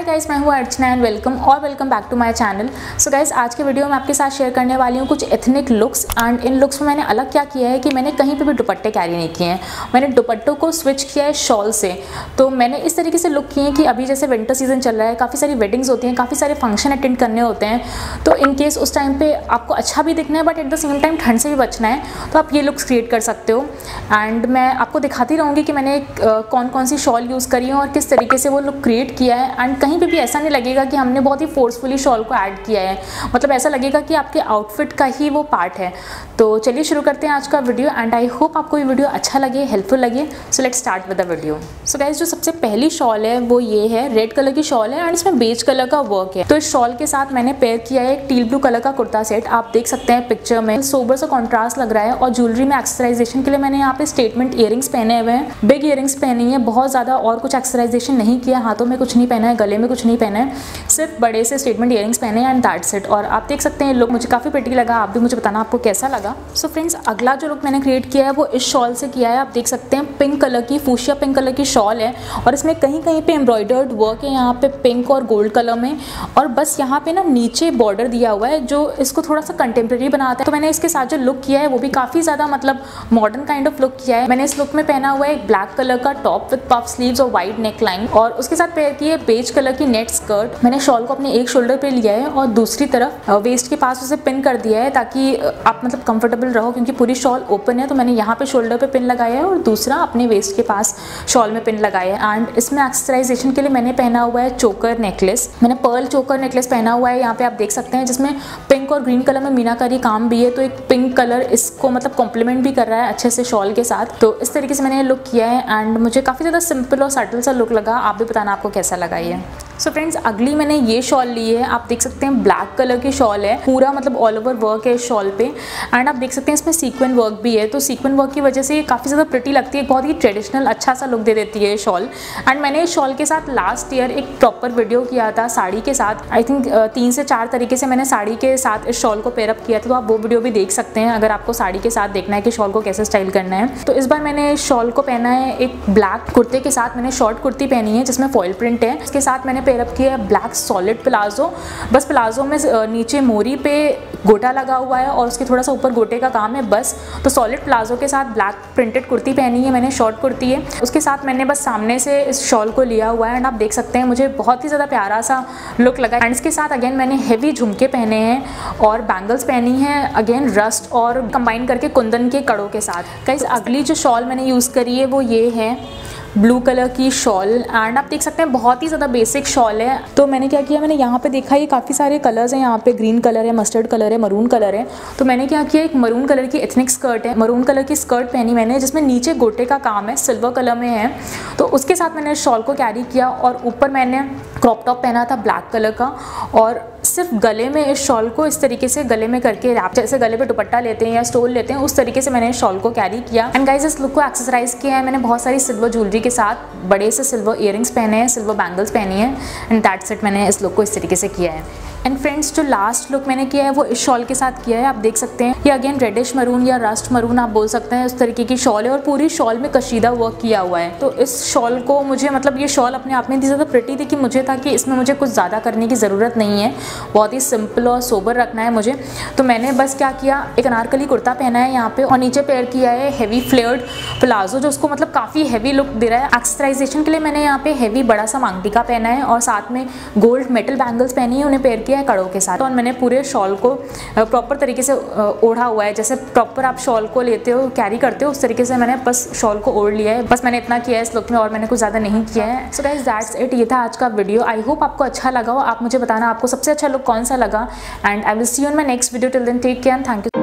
Guys, मैं हूँ Archana and welcome back to my channel. So guys, आज के वीडियो में आपके साथ शेयर करने वाली हूँ कुछ एथनिक लुक्स। एंड इन लुक्स में मैंने अलग क्या किया है कि मैंने कहीं पे भी दुपट्टे कैरी नहीं किए हैं। मैंने दुपट्टों को स्विच किया है शॉल से। तो मैंने इस तरीके से लुक किए हैं कि अभी जैसे विंटर सीजन चल रहा है, काफ़ी सारी वेडिंग्स होती हैं, काफ़ी सारे फंक्शन अटेंड करने होते हैं। तो इन केस उस टाइम पर आपको अच्छा भी दिखना है but at the same time ठंड से भी बचना है, तो आप ये लुक्स क्रिएट कर सकते हो। एंड मैं आपको दिखाती रहूँगी कि मैंने कौन कौन सी शॉल यूज़ करी है और किस तरीके से वो लुक क्रिएट किया है। एंड कहीं पे भी ऐसा नहीं लगेगा कि हमने बहुत ही फोर्सफुली शॉल को ऐड किया है, मतलब ऐसा लगेगा कि आपके आउटफिट का ही वो पार्ट है। तो चलिए शुरू करते हैं आज का वीडियो। एंड आई होप आपको ये वीडियो अच्छा लगे, हेल्पफुल लगे। So let's start with the video. So guys, जो सबसे पहली शॉल है वो ये है, रेड कलर की शॉल है एंड इसमें बेज कलर का वर्क है। तो इस शॉल के साथ मैंने पेयर किया है एक टील ब्लू कलर का कुर्ता सेट। आप देख सकते हैं पिक्चर में सोबर सा कॉन्ट्रास्ट लग रहा है। और ज्वेलरी में एक्सेसराइजेशन के लिए मैंने यहाँ पे स्टेटमेंट इयरिंग्स पहने हुए हैं, बिग इयरिंग्स पहनी है, बहुत ज़्यादा और कुछ एक्सेसराइजेशन नहीं किया, हाथों में कुछ नहीं पहना है, गले में कुछ नहीं पहना है, सिर्फ बड़े से स्टेटमेंट इयरिंग्स पहने हैं एंड दैट्स इट। और आप देख सकते हैं लुक मुझे काफ़ी प्रिटी लगा, आप भी मुझे बताना आपको कैसा लगा। सो फ्रेंड्स, अगला जो लुक मैंने क्रिएट किया है वो इस शॉल से किया है। आप देख सकते हैं पिंक कलर की, फूशिया पिंक कलर की शॉल है और इसमें कहीं कहीं पे एम्ब्रॉयडर्ड वर्क है, यहाँ पे पिंक और गोल्ड कलर में। और बस यहाँ पे ना नीचे बॉर्डर दिया हुआ है जो इसको थोड़ा सा कंटेम्प्रेरी बनाता है। तो मैंने इसके साथ जो लुक किया है वो भी काफ़ी ज़्यादा मतलब मॉडर्न काइंड ऑफ लुक किया है। मैंने इस लुक में पहना हुआ है एक ब्लैक कलर का टॉप विद पफ स्लीव्स और वाइड नेक लाइन, और उसके साथ पेयर की है बेज कलर की नेट स्कर्ट। मैंने शॉल को अपने एक शोल्डर पे लिया है और दूसरी तरफ वेस्ट के पास उसे पिन कर दिया है ताकि आप मतलब कंफर्टेबल रहो, क्योंकि पूरी शॉल ओपन है। तो मैंने यहाँ पे शोल्डर पे पिन लगाया है और दूसरा अपने वेस्ट के पास शॉल में पिन लगाया है। एंड इसमें एक्सेसराइजेशन के लिए मैंने पहना हुआ है चोकर नेकलेस। मैंने पर्ल चोकर नेकलेस पहना हुआ है, यहाँ पे आप देख सकते हैं, जिसमें पिंक और ग्रीन कलर में मीनाकारी काम भी है। तो एक पिंक कलर इसको मतलब कॉम्प्लीमेंट भी कर रहा है अच्छे से शॉल के साथ। तो इस तरीके से मैंने लुक किया है एंड मुझे काफ़ी ज़्यादा सिंपल और सटल सा लुक लगा। आप भी बताना आपको कैसा लगा ये। सो फ्रेंड्स, अगली मैंने ये शॉल ली है। आप देख सकते हैं ब्लैक कलर की शॉल है, पूरा मतलब ऑल ओवर वर्क है इस शॉल पे। एंड आप देख सकते हैं इसमें सीक्वेंट वर्क भी है। तो सीक्वेंट वर्क की वजह से ये काफ़ी ज़्यादा प्रिटी लगती है, बहुत ही ट्रेडिशनल अच्छा सा लुक दे देती है ये शॉल। एंड मैंने इस शॉल के साथ लास्ट ईयर एक प्रॉपर वीडियो किया था साड़ी के साथ। आई थिंक 3 से 4 तरीके से मैंने साड़ी के साथ इस शॉल को पेयरअप किया था। तो आप वो वीडियो भी देख सकते हैं अगर आपको साड़ी के साथ देखना है कि शॉल को कैसे स्टाइल करना है। तो इस बार मैंने इस शॉल को पहना है एक ब्लैक कुर्ते के साथ। मैंने शॉर्ट कुर्ती पहनी है जिसमें फॉइल प्रिंट है। इसके साथ मैंने पेयरअप किया है ब्लैक सॉलिड प्लाजो। बस प्लाजो में नीचे मोरी पे गोटा लगा हुआ है और उसके थोड़ा सा ऊपर गोटे का काम है बस। तो सॉलिड प्लाजो के साथ ब्लैक प्रिंटेड कुर्ती पहनी है मैंने, शॉर्ट कुर्ती है। उसके साथ मैंने बस सामने से इस शॉल को लिया हुआ है एंड आप देख सकते हैं मुझे बहुत ही ज़्यादा प्यारा सा लुक लगा। एंड इसके साथ अगेन मैंने हेवी झुमके पहने हैं और बैंगल्स पहनी है, अगेन रस्ट और कंबाइन करके कुंदन के कड़ों के साथ। गाइस, अगली जो शॉल मैंने यूज़ करी है वो ये है ब्लू कलर की शॉल। एंड आप देख सकते हैं बहुत ही ज़्यादा बेसिक शॉल है। तो मैंने क्या किया, मैंने यहाँ पे देखा ये काफ़ी सारे कलर्स हैं, यहाँ पे ग्रीन कलर है, मस्टर्ड कलर है, मरून कलर है। तो मैंने क्या किया, एक मरून कलर की एथनिक स्कर्ट है, मरून कलर की स्कर्ट पहनी मैंने जिसमें नीचे गोटे का काम है, सिल्वर कलर में है। तो उसके साथ मैंने शॉल को कैरी किया और ऊपर मैंने क्रॉप टॉप पहना था ब्लैक कलर का और सिर्फ गले में इस शॉल को इस तरीके से गले में करके रैप, जैसे गले पे दुपट्टा लेते हैं या स्टोल लेते हैं उस तरीके से मैंने इस शॉल को कैरी किया। एंड गाइस, इस लुक को एक्सेसराइज किया है मैंने बहुत सारी सिल्वर ज्वेलरी के साथ, बड़े से सिल्वर इयरिंग्स पहने हैं, सिल्वर बैंगल्स पहनी है एंड दैट्स इट। मैंने इस लुक को इस तरीके से किया है। एंड फ्रेंड्स, जो लास्ट लुक मैंने किया है वो इस शॉल के साथ किया है। आप देख सकते हैं ये अगेन रेडिश मरून या रस्ट मरून आप बोल सकते हैं, उस तरीके की शॉल है और पूरी शॉल में कशीदा वर्क किया हुआ है। तो इस शॉल को मुझे मतलब ये शॉल अपने आप में इतनी ज़्यादा प्रिटी थी कि मुझे था कि इसमें मुझे कुछ ज़्यादा करने की ज़रूरत नहीं है, बहुत ही सिंपल और सोबर रखना है मुझे। तो मैंने बस क्या किया, एक अनारकली कुर्ता पहना है यहाँ पे और नीचे पेयर किया है हेवी फ्लेयर्ड प्लाजो जो उसको मतलब काफ़ी हैवी लुक दे रहा है। एक्सेसराइजेशन के लिए मैंने यहाँ पे हेवी बड़ा सा मांगटिका पहना है और साथ में गोल्ड मेटल बैंगल्स पहनी है, उन्हें पेयर किया है कड़ों के साथ। और मैंने पूरे शॉल को प्रॉपर तरीके से ओढ़ा हुआ है, जैसे प्रॉपर आप शॉल को लेते हो कैरी करते हो उस तरीके से मैंने बस शॉल को ओढ़ लिया है। बस मैंने इतना किया है इस लुक में और मैंने कुछ ज़्यादा नहीं किया है। So guys, that's it. ये था आज का वीडियो। आई होप आपको अच्छा लगा हो। आप मुझे बताना आपको सबसे अच्छा लुक कौन सा लगा and I will see you in my next video. Till then take care and thank you.